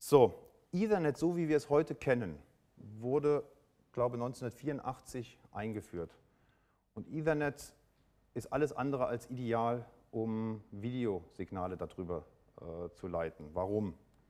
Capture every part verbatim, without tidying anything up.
So, Ethernet, so wie wir es heute kennen, wurde, glaube ich, neunzehnhundertvierundachtzig eingeführt. Und Ethernet ist alles andere als ideal, um Videosignale darüber äh, zu leiten. Warum?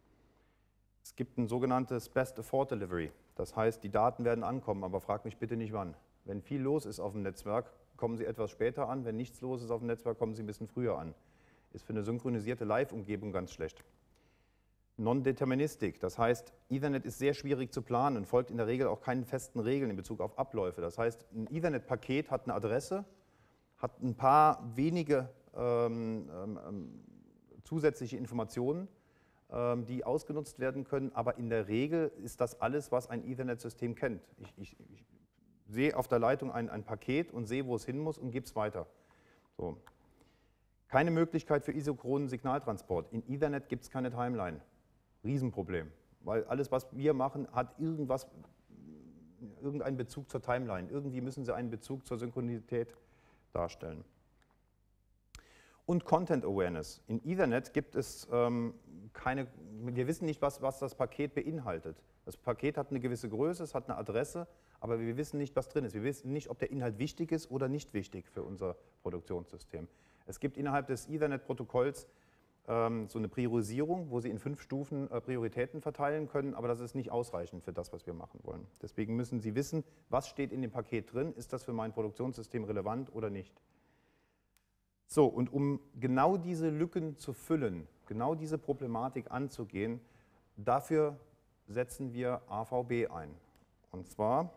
Es gibt ein sogenanntes Best Effort Delivery. Das heißt, die Daten werden ankommen, aber frag mich bitte nicht wann. Wenn viel los ist auf dem Netzwerk, kommen sie etwas später an. Wenn nichts los ist auf dem Netzwerk, kommen sie ein bisschen früher an. Ist für eine synchronisierte Live-Umgebung ganz schlecht. Non-Deterministik, das heißt, Ethernet ist sehr schwierig zu planen und folgt in der Regel auch keinen festen Regeln in Bezug auf Abläufe. Das heißt, ein Ethernet-Paket hat eine Adresse, hat ein paar wenige ähm, ähm, zusätzliche Informationen, ähm, die ausgenutzt werden können, aber in der Regel ist das alles, was ein Ethernet-System kennt. Ich, ich, ich sehe auf der Leitung ein, ein Paket und sehe, wo es hin muss und gebe es weiter. So. Keine Möglichkeit für isochronen Signaltransport. In Ethernet gibt es keine Timeline. Riesenproblem, weil alles, was wir machen, hat irgendwas, irgendeinen Bezug zur Timeline. Irgendwie müssen sie einen Bezug zur Synchronität darstellen. Und Content Awareness. In Ethernet gibt es ähm, keine, wir wissen nicht, was, was das Paket beinhaltet. Das Paket hat eine gewisse Größe, es hat eine Adresse, aber wir wissen nicht, was drin ist. Wir wissen nicht, ob der Inhalt wichtig ist oder nicht wichtig für unser Produktionssystem. Es gibt innerhalb des Ethernet-Protokolls ähm, so eine Priorisierung, wo Sie in fünf Stufen äh, Prioritäten verteilen können, aber das ist nicht ausreichend für das, was wir machen wollen. Deswegen müssen Sie wissen, was steht in dem Paket drin, ist das für mein Produktionssystem relevant oder nicht. So, und um genau diese Lücken zu füllen, genau diese Problematik anzugehen, dafür setzen wir A V B ein. Und zwar,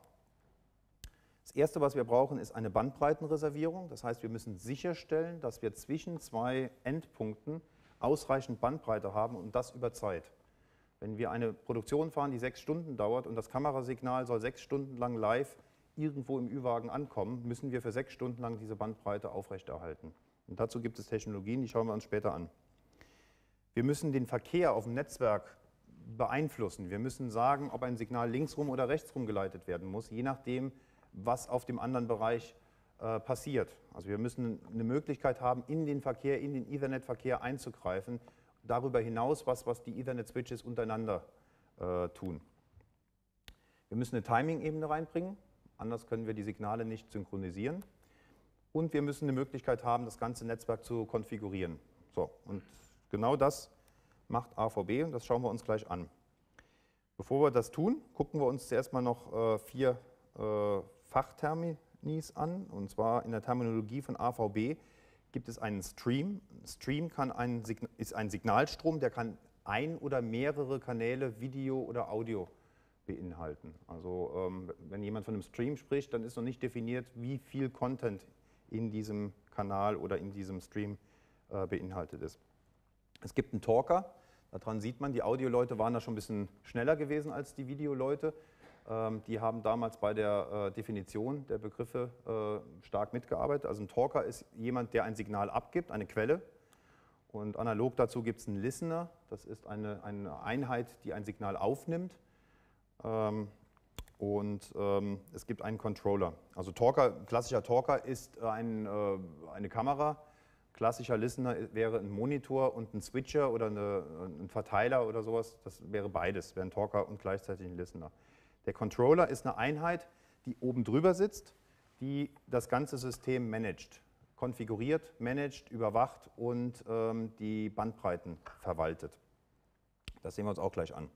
das Erste, was wir brauchen, ist eine Bandbreitenreservierung. Das heißt, wir müssen sicherstellen, dass wir zwischen zwei Endpunkten ausreichend Bandbreite haben und das über Zeit. Wenn wir eine Produktion fahren, die sechs Stunden dauert und das Kamerasignal soll sechs Stunden lang live irgendwo im Ü-Wagen ankommen, müssen wir für sechs Stunden lang diese Bandbreite aufrechterhalten. Und dazu gibt es Technologien, die schauen wir uns später an. Wir müssen den Verkehr auf dem Netzwerk beeinflussen. Wir müssen sagen, ob ein Signal linksrum oder rechtsrum geleitet werden muss, je nachdem, was auf dem anderen Bereich äh, passiert. Also wir müssen eine Möglichkeit haben, in den Verkehr, in den Ethernet-Verkehr einzugreifen, darüber hinaus, was, was die Ethernet-Switches untereinander äh, tun. Wir müssen eine Timing-Ebene reinbringen, anders können wir die Signale nicht synchronisieren. Und wir müssen eine Möglichkeit haben, das ganze Netzwerk zu konfigurieren. So, und genau das macht A V B und das schauen wir uns gleich an. Bevor wir das tun, gucken wir uns zuerst mal noch äh, vier äh, Fachterminis an. Und zwar in der Terminologie von A V B gibt es einen Stream. Stream kann ein, ist ein Signalstrom, der kann ein oder mehrere Kanäle Video oder Audio beinhalten. Also ähm, wenn jemand von einem Stream spricht, dann ist noch nicht definiert, wie viel Content in diesem Kanal oder in diesem Stream äh, beinhaltet ist. Es gibt einen Talker, daran sieht man, die Audioleute waren da schon ein bisschen schneller gewesen als die Videoleute. Ähm, die haben damals bei der äh, Definition der Begriffe äh, stark mitgearbeitet. Also ein Talker ist jemand, der ein Signal abgibt, eine Quelle. Und analog dazu gibt es einen Listener, das ist eine, eine Einheit, die ein Signal aufnimmt. Ähm, Und ähm, es gibt einen Controller. Also Talker, klassischer Talker ist ein, äh, eine Kamera, klassischer Listener wäre ein Monitor und ein Switcher oder eine, ein Verteiler oder sowas. Das wäre beides, wäre ein Talker und gleichzeitig ein Listener. Der Controller ist eine Einheit, die oben drüber sitzt, die das ganze System managt, konfiguriert, managt, überwacht und ähm, die Bandbreiten verwaltet. Das sehen wir uns auch gleich an.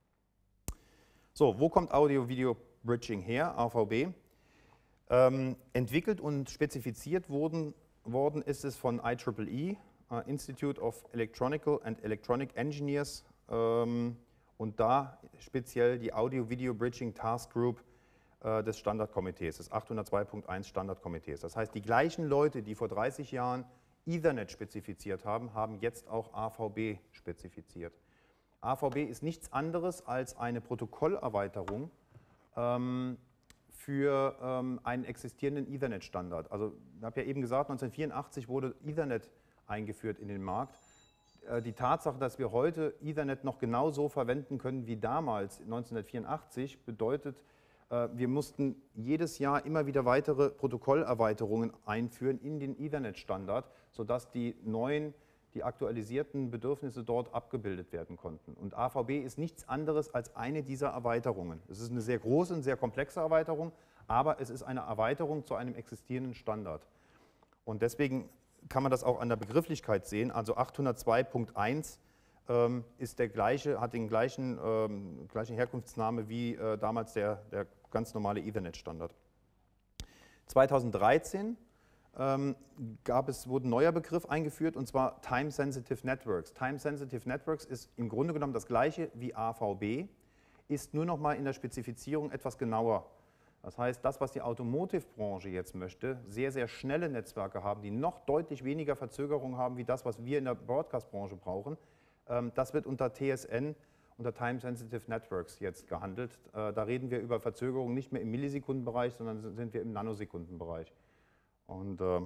So, wo kommt Audio-Video-Bridging her, A V B? Ähm, entwickelt und spezifiziert worden, worden ist es von I triple E, uh, Institute of Electronical and Electronic Engineers, ähm, und da speziell die Audio-Video-Bridging Task Group äh, des Standardkomitees, des achthundertzwei Punkt eins Standardkomitees. Das heißt, die gleichen Leute, die vor dreißig Jahren Ethernet spezifiziert haben, haben jetzt auch A V B spezifiziert. A V B ist nichts anderes als eine Protokollerweiterung ähm, für ähm, einen existierenden Ethernet-Standard. Also ich habe ja eben gesagt, neunzehnhundertvierundachtzig wurde Ethernet eingeführt in den Markt. Äh, die Tatsache, dass wir heute Ethernet noch genauso verwenden können wie damals neunzehnhundertvierundachtzig, bedeutet, äh, wir mussten jedes Jahr immer wieder weitere Protokollerweiterungen einführen in den Ethernet-Standard, sodass die neuen die aktualisierten Bedürfnisse dort abgebildet werden konnten. Und A V B ist nichts anderes als eine dieser Erweiterungen. Es ist eine sehr große und sehr komplexe Erweiterung, aber es ist eine Erweiterung zu einem existierenden Standard. Und deswegen kann man das auch an der Begrifflichkeit sehen. Also achthundertzwei Punkt eins ähm, ist der gleiche, hat den gleichen, ähm, gleichen Herkunftsname wie äh, damals der, der ganz normale Ethernet-Standard. zweitausenddreizehn ähm, gab es, wurde ein neuer Begriff eingeführt, und zwar Time-Sensitive Networks. Time-Sensitive Networks ist im Grunde genommen das gleiche wie A V B, ist nur noch mal in der Spezifizierung etwas genauer. Das heißt, das, was die Automotive-Branche jetzt möchte, sehr, sehr schnelle Netzwerke haben, die noch deutlich weniger Verzögerung haben, wie das, was wir in der Broadcast-Branche brauchen, ähm, das wird unter T S N, unter Time-Sensitive Networks jetzt gehandelt. Äh, da reden wir über Verzögerungen nicht mehr im Millisekundenbereich, sondern sind wir im Nanosekundenbereich. Und äh,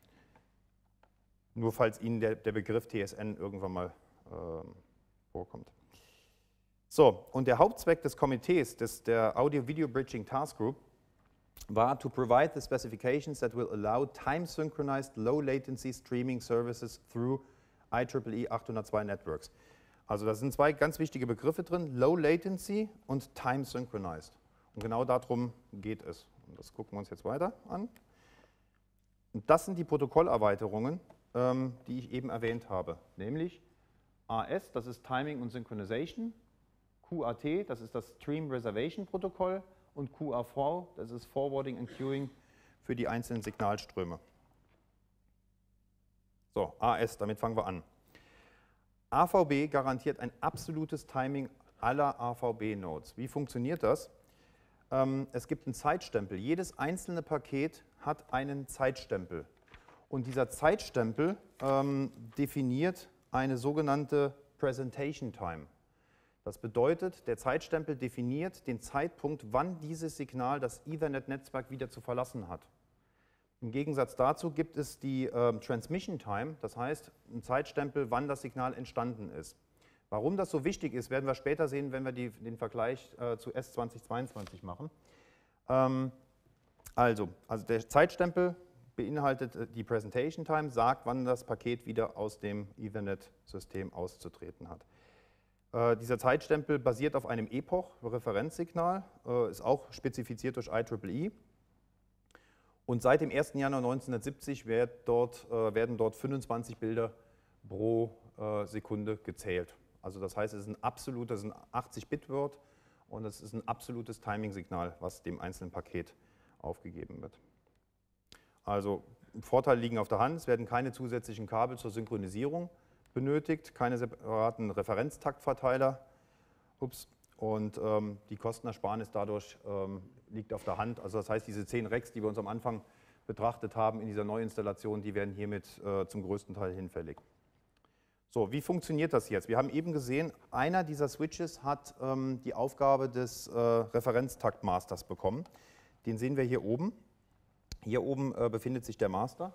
nur falls Ihnen der, der Begriff T S N irgendwann mal äh, vorkommt. So, und der Hauptzweck des Komitees, des, der Audio-Video Bridging Task Group, war to provide the specifications that will allow time-synchronized low-latency streaming services through I triple E achthundertzwei Networks. Also da sind zwei ganz wichtige Begriffe drin, Low-Latency und Time-Synchronized. Und genau darum geht es. Und das gucken wir uns jetzt weiter an. Und das sind die Protokollerweiterungen, ähm, die ich eben erwähnt habe, nämlich A S, das ist Timing und Synchronization, Q A T, das ist das Stream Reservation Protokoll, und Q A V, das ist Forwarding and Queuing für die einzelnen Signalströme. So, A S, damit fangen wir an. A V B garantiert ein absolutes Timing aller A V B-Nodes. Wie funktioniert das? Ähm, es gibt einen Zeitstempel. Jedes einzelne Paket hat einen Zeitstempel. Und dieser Zeitstempel ähm, definiert eine sogenannte Presentation Time. Das bedeutet, der Zeitstempel definiert den Zeitpunkt, wann dieses Signal das Ethernet-Netzwerk wieder zu verlassen hat. Im Gegensatz dazu gibt es die äh, Transmission Time, das heißt ein Zeitstempel, wann das Signal entstanden ist. Warum das so wichtig ist, werden wir später sehen, wenn wir die, den Vergleich äh, zu S zweitausendzweiundzwanzig machen. Ähm, also, also der Zeitstempel beinhaltet äh, die Presentation Time, sagt, wann das Paket wieder aus dem Ethernet-System auszutreten hat. Äh, dieser Zeitstempel basiert auf einem Epoch-Referenzsignal, äh, ist auch spezifiziert durch I triple E. Und seit dem ersten Januar neunzehnhundertsiebzig wird dort, äh, werden dort fünfundzwanzig Bilder pro äh, Sekunde gezählt. Also das heißt, es ist ein absolutes, ein achtzig Bit Word und es ist ein absolutes Timing-Signal, was dem einzelnen Paket aufgegeben wird. Also Vorteile liegen auf der Hand, es werden keine zusätzlichen Kabel zur Synchronisierung benötigt, keine separaten Referenztaktverteiler. Ups. Und ähm, die Kostenersparnis dadurch ähm, liegt auf der Hand. Also das heißt, diese zehn Racks, die wir uns am Anfang betrachtet haben in dieser Neuinstallation, die werden hiermit äh, zum größten Teil hinfällig. So, wie funktioniert das jetzt? Wir haben eben gesehen, einer dieser Switches hat ähm, die Aufgabe des äh, Referenztaktmasters bekommen. Den sehen wir hier oben. Hier oben äh, befindet sich der Master.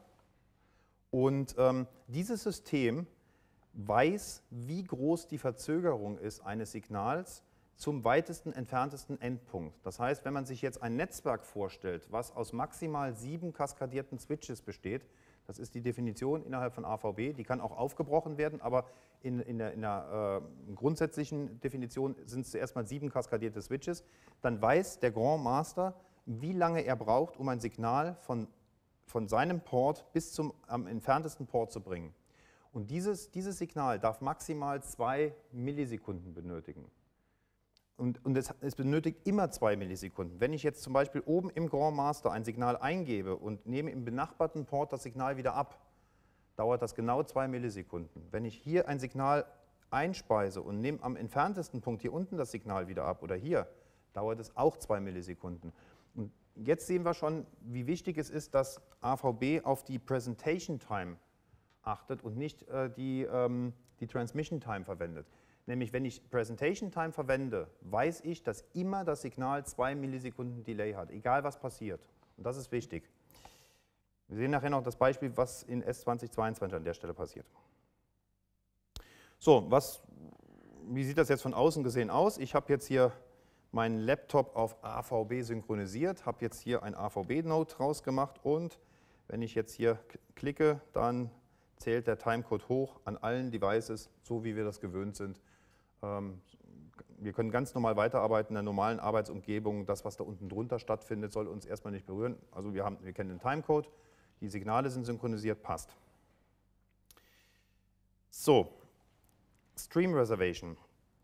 Und ähm, dieses System weiß, wie groß die Verzögerung ist eines Signals zum weitesten entferntesten Endpunkt. Das heißt, wenn man sich jetzt ein Netzwerk vorstellt, was aus maximal sieben kaskadierten Switches besteht, das ist die Definition innerhalb von A V B, die kann auch aufgebrochen werden, aber in, in der, in der äh, grundsätzlichen Definition sind es zuerst mal sieben kaskadierte Switches, dann weiß der Grand Master, wie lange er braucht, um ein Signal von, von seinem Port bis zum am entferntesten Port zu bringen. Und dieses, dieses Signal darf maximal zwei Millisekunden benötigen. Und, und es, es benötigt immer zwei Millisekunden. Wenn ich jetzt zum Beispiel oben im Grand Master ein Signal eingebe und nehme im benachbarten Port das Signal wieder ab, dauert das genau zwei Millisekunden. Wenn ich hier ein Signal einspeise und nehme am entferntesten Punkt hier unten das Signal wieder ab oder hier, dauert es auch zwei Millisekunden. Und jetzt sehen wir schon, wie wichtig es ist, dass A V B auf die Presentation Time achtet und nicht äh, die, ähm, die Transmission Time verwendet. Nämlich, wenn ich Presentation Time verwende, weiß ich, dass immer das Signal zwei Millisekunden Delay hat, egal was passiert. Und das ist wichtig. Wir sehen nachher noch das Beispiel, was in S zweitausendzweiundzwanzig an der Stelle passiert. So, was, wie sieht das jetzt von außen gesehen aus? Ich habe jetzt hier meinen Laptop auf A V B synchronisiert, habe jetzt hier ein A V B-Node rausgemacht und wenn ich jetzt hier klicke, dann zählt der Timecode hoch an allen Devices, so wie wir das gewöhnt sind. Ähm, wir können ganz normal weiterarbeiten in der normalen Arbeitsumgebung. Das, was da unten drunter stattfindet, soll uns erstmal nicht berühren. Also wir, haben, wir kennen den Timecode, die Signale sind synchronisiert, passt. So, Stream Reservation,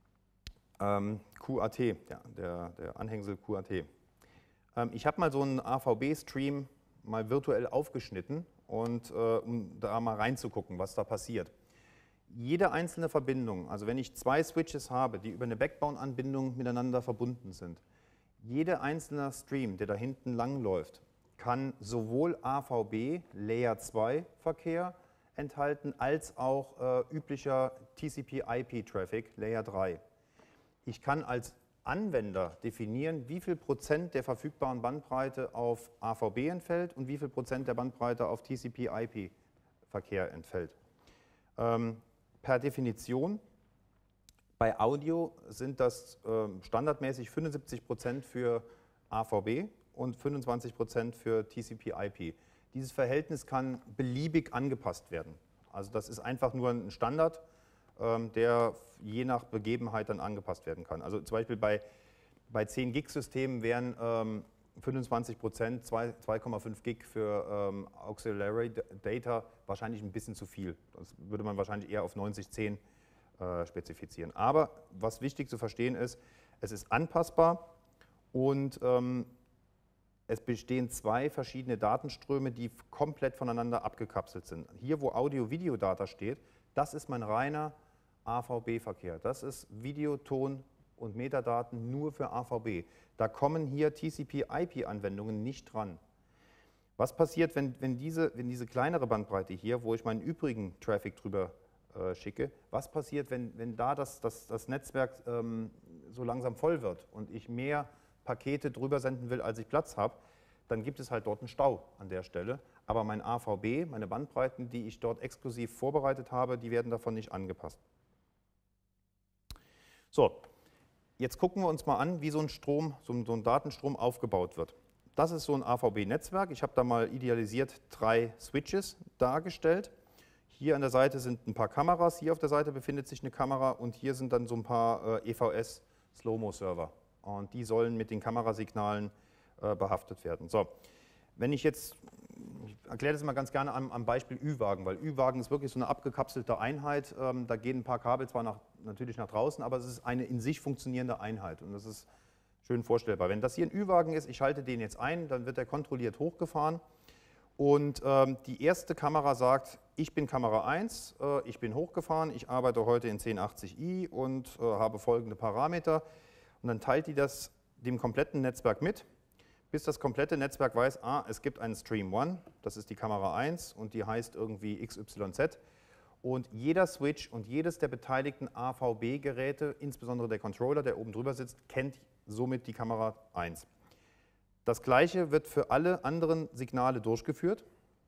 ähm, Q A T, ja, der, der Anhängsel Q A T. Ähm, ich habe mal so einen A V B-Stream mal virtuell aufgeschnitten, und, äh, um da mal reinzugucken, was da passiert. Jede einzelne Verbindung, also wenn ich zwei Switches habe, die über eine Backbone-Anbindung miteinander verbunden sind, jeder einzelne Stream, der da hinten langläuft, kann sowohl A V B Layer zwei Verkehr enthalten, als auch äh, üblicher T C P I P-Traffic Layer drei. Ich kann als Anwender definieren, wie viel Prozent der verfügbaren Bandbreite auf A V B entfällt und wie viel Prozent der Bandbreite auf T C P I P-Verkehr entfällt. Ähm, per Definition, bei Audio sind das äh, standardmäßig fünfundsiebzig Prozent für A V B und fünfundzwanzig Prozent für T C P I P. Dieses Verhältnis kann beliebig angepasst werden. Also das ist einfach nur ein Standard, ähm, der je nach Begebenheit dann angepasst werden kann. Also zum Beispiel bei, bei zehn Gig Systemen wären ähm, fünfundzwanzig Prozent, zwei Komma fünf Gig für ähm, Auxiliary Data wahrscheinlich ein bisschen zu viel. Das würde man wahrscheinlich eher auf neunzig zehn äh, spezifizieren. Aber was wichtig zu verstehen ist, es ist anpassbar und ähm, es bestehen zwei verschiedene Datenströme, die komplett voneinander abgekapselt sind. Hier, wo Audio-Video-Data steht, das ist mein reiner A V B-Verkehr. Das ist Video, Ton und Metadaten nur für A V B. Da kommen hier T C P I P-Anwendungen nicht dran. Was passiert, wenn, wenn, diese, wenn diese kleinere Bandbreite hier, wo ich meinen übrigen Traffic drüber äh, schicke, was passiert, wenn, wenn da das, das, das Netzwerk ähm, so langsam voll wird und ich mehr Pakete drüber senden will, als ich Platz habe, dann gibt es halt dort einen Stau an der Stelle. Aber mein A V B, meine Bandbreiten, die ich dort exklusiv vorbereitet habe, die werden davon nicht angepasst. So, jetzt gucken wir uns mal an, wie so ein Strom, so ein, so ein Datenstrom aufgebaut wird. Das ist so ein A V B-Netzwerk. Ich habe da mal idealisiert drei Switches dargestellt. Hier an der Seite sind ein paar Kameras, hier auf der Seite befindet sich eine Kamera und hier sind dann so ein paar äh, E V S-Slow-Mo-Server. Und die sollen mit den Kamerasignalen äh, behaftet werden. So, wenn ich jetzt, ich erkläre das mal ganz gerne am, am Beispiel Ü-Wagen, weil Ü-Wagen ist wirklich so eine abgekapselte Einheit. Ähm, da gehen ein paar Kabel zwar nach, natürlich nach draußen, aber es ist eine in sich funktionierende Einheit und das ist schön vorstellbar. Wenn das hier ein Ü-Wagen ist, ich schalte den jetzt ein, dann wird er kontrolliert hochgefahren und ähm, die erste Kamera sagt, ich bin Kamera eins, äh, ich bin hochgefahren, ich arbeite heute in zehn achtzig i und äh, habe folgende Parameter. Und dann teilt die das dem kompletten Netzwerk mit, bis das komplette Netzwerk weiß, ah, es gibt einen Stream eins, das ist die Kamera eins und die heißt irgendwie X Y Z. Und jeder Switch und jedes der beteiligten A V B-Geräte, insbesondere der Controller, der oben drüber sitzt, kennt somit die Kamera eins. Das gleiche wird für alle anderen Signale durchgeführt.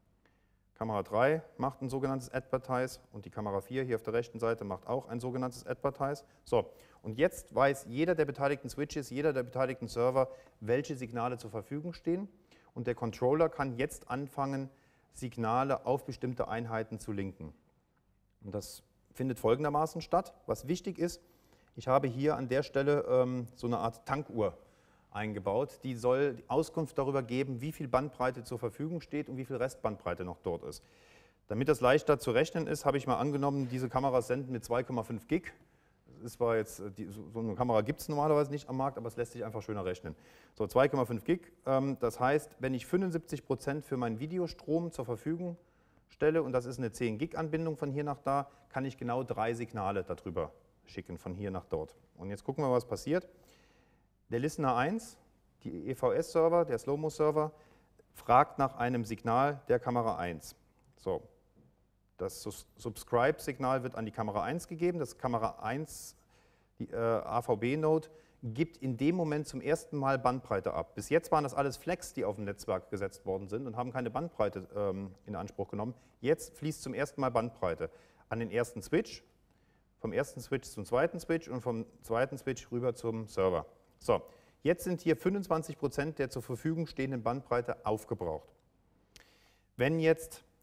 Kamera drei macht ein sogenanntes Advertise und die Kamera vier hier auf der rechten Seite macht auch ein sogenanntes Advertise. So, und jetzt weiß jeder der beteiligten Switches, jeder der beteiligten Server, welche Signale zur Verfügung stehen und der Controller kann jetzt anfangen, Signale auf bestimmte Einheiten zu linken. Und das findet folgendermaßen statt. Was wichtig ist, ich habe hier an der Stelle ähm, so eine Art Tankuhr eingebaut, die soll Auskunft darüber geben, wie viel Bandbreite zur Verfügung steht und wie viel Restbandbreite noch dort ist. Damit das leichter zu rechnen ist, habe ich mal angenommen, diese Kameras senden mit zwei Komma fünf Gig. Das ist zwar jetzt, die, so eine Kamera gibt es normalerweise nicht am Markt, aber es lässt sich einfach schöner rechnen. So, zwei Komma fünf Gig, ähm, das heißt, wenn ich fünfundsiebzig Prozent für meinen Videostrom zur Verfügung stelle, und das ist eine zehn Gig Anbindung von hier nach da, kann ich genau drei Signale darüber schicken, von hier nach dort. Und jetzt gucken wir, was passiert. Der Listener eins, die E V S-Server, der Slow-Mo-Server, fragt nach einem Signal der Kamera eins. So, das Subscribe-Signal wird an die Kamera eins gegeben. Das Kamera eins, die äh, A V B-Node, gibt in dem Moment zum ersten Mal Bandbreite ab. Bis jetzt waren das alles Flex, die auf dem Netzwerk gesetzt worden sind und haben keine Bandbreite ähm, in Anspruch genommen. Jetzt fließt zum ersten Mal Bandbreite an den ersten Switch, vom ersten Switch zum zweiten Switch und vom zweiten Switch rüber zum Server. So, jetzt sind hier fünfundzwanzig Prozent der zur Verfügung stehenden Bandbreite aufgebraucht. Wenn jetzt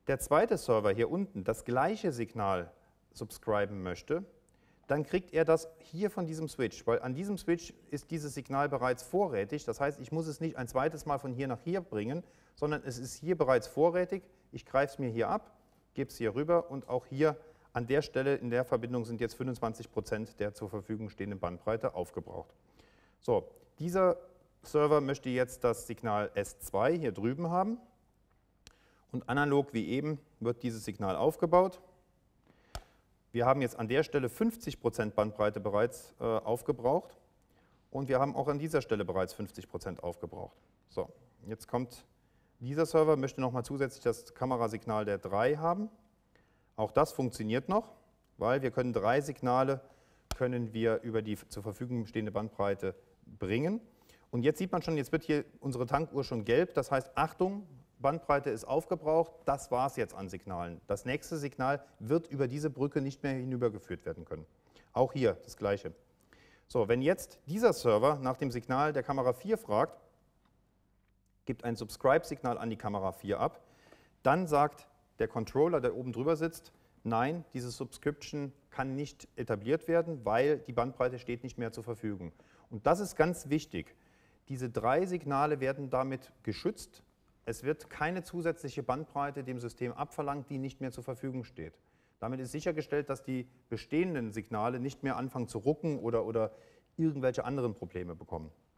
der zweite Server hier unten das gleiche Signal subscriben möchte, dann kriegt er das hier von diesem Switch, weil an diesem Switch ist dieses Signal bereits vorrätig. Das heißt, ich muss es nicht ein zweites Mal von hier nach hier bringen, sondern es ist hier bereits vorrätig. Ich greife es mir hier ab, gebe es hier rüber und auch hier an der Stelle in der Verbindung sind jetzt fünfundzwanzig Prozent der zur Verfügung stehenden Bandbreite aufgebraucht. So, dieser Server möchte jetzt das Signal S zwei hier drüben haben und analog wie eben wird dieses Signal aufgebaut. Wir haben jetzt an der Stelle fünfzig Prozent Bandbreite bereits äh, aufgebraucht und wir haben auch an dieser Stelle bereits fünfzig Prozent aufgebraucht. So, jetzt kommt dieser Server, möchte nochmal zusätzlich das Kamerasignal der drei haben. Auch das funktioniert noch, weil wir können drei Signale können wir über die zur Verfügung stehende Bandbreite bringen. Und jetzt sieht man schon, jetzt wird hier unsere Tankuhr schon gelb, das heißt, Achtung, Bandbreite ist aufgebraucht, das war es jetzt an Signalen. Das nächste Signal wird über diese Brücke nicht mehr hinübergeführt werden können. Auch hier das Gleiche. So, wenn jetzt dieser Server nach dem Signal der Kamera vier fragt, gibt ein Subscribe-Signal an die Kamera vier ab, dann sagt der Controller, der oben drüber sitzt, nein, diese Subscription kann nicht etabliert werden, weil die Bandbreite steht nicht mehr zur Verfügung. Und das ist ganz wichtig. Diese drei Signale werden damit geschützt. Es wird keine zusätzliche Bandbreite dem System abverlangt, die nicht mehr zur Verfügung steht. Damit ist sichergestellt, dass die bestehenden Signale nicht mehr anfangen zu rucken oder, oder irgendwelche anderen Probleme bekommen.